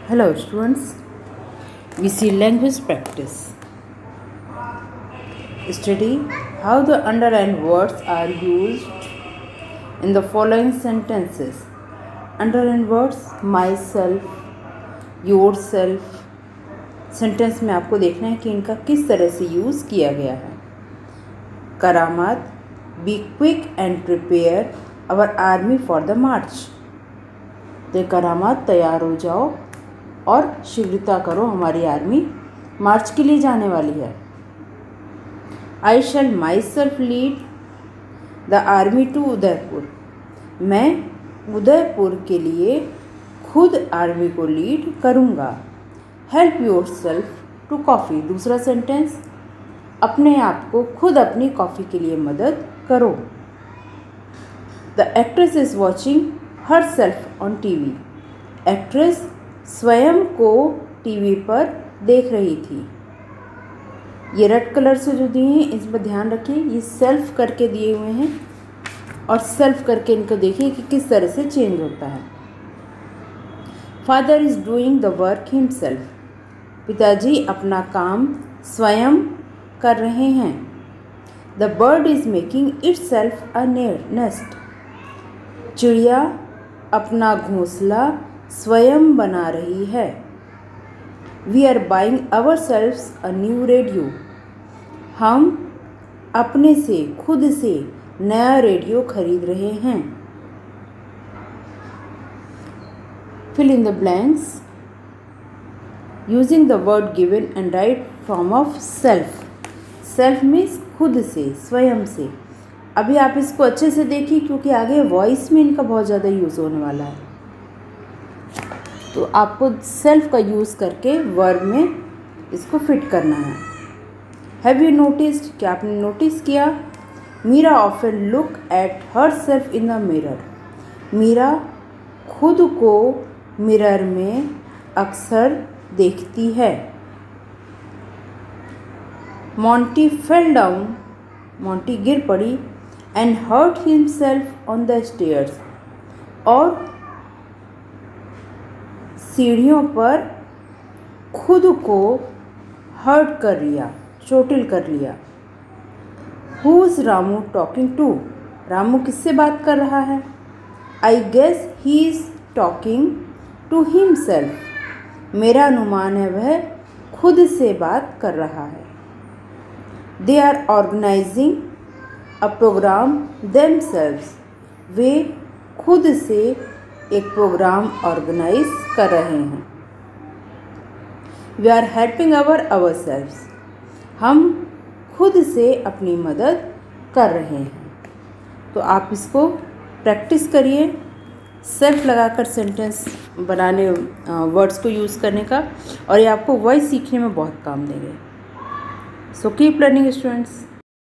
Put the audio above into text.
Hello students, we see language practice. Study how the underlined words are used in the following sentences. Underlined words myself, yourself. Sentence में आपको देखना है कि इनका किस तरह से यूज़ किया गया है. Karamat, be quick and prepare our army for the march. तो करामात तैयार हो जाओ और शीघ्रता करो, हमारी आर्मी मार्च के लिए जाने वाली है. I shall myself lead the army to Udaipur. मैं उदयपुर के लिए खुद आर्मी को लीड करूँगा. Help yourself to coffee. दूसरा सेंटेंस, अपने आप को खुद अपनी कॉफ़ी के लिए मदद करो. The actress is watching herself on TV. Actress स्वयं को टीवी पर देख रही थी. ये रेड कलर से जो दिए हैं इस पर ध्यान रखिए, ये सेल्फ करके दिए हुए हैं और सेल्फ करके इनको देखिए कि किस तरह से चेंज होता है. Father is doing the work himself. पिताजी अपना काम स्वयं कर रहे हैं. The bird is making itself a nest. चिड़िया अपना घोंसला स्वयं बना रही है. We are buying ourselves a new radio. हम अपने से खुद से नया रेडियो खरीद रहे हैं. Fill in the blanks using the word given and write form of self. Self means खुद से, स्वयं से. अभी आप इसको अच्छे से देखिए क्योंकि आगे वॉइस में इनका बहुत ज़्यादा यूज़ होने वाला है. तो आपको सेल्फ का यूज़ करके वर्ब में इसको फिट करना है. हैव यू नोटिस्ड, क्या आपने नोटिस किया? Meera often look at herself in the mirror. Meera खुद को मिरर में अक्सर देखती है. Monty fell down. मॉन्टी गिर पड़ी. And hurt himself on the stairs. और सीढ़ियों पर खुद को हर्ट कर लिया, चोटिल कर लिया. Who is Ramu talking to. Ramu किससे बात कर रहा है? I guess he is talking to himself. मेरा अनुमान है वह खुद से बात कर रहा है. They are organising a programme themselves. वे खुद से एक प्रोग्राम ऑर्गेनाइज कर रहे हैं. We are helping ourselves. हम खुद से अपनी मदद कर रहे हैं. तो आप इसको प्रैक्टिस करिए सेल्फ लगाकर सेंटेंस बनाने, वर्ड्स को यूज़ करने का, और ये आपको वॉइस सीखने में बहुत काम देंगे. So keep learning students.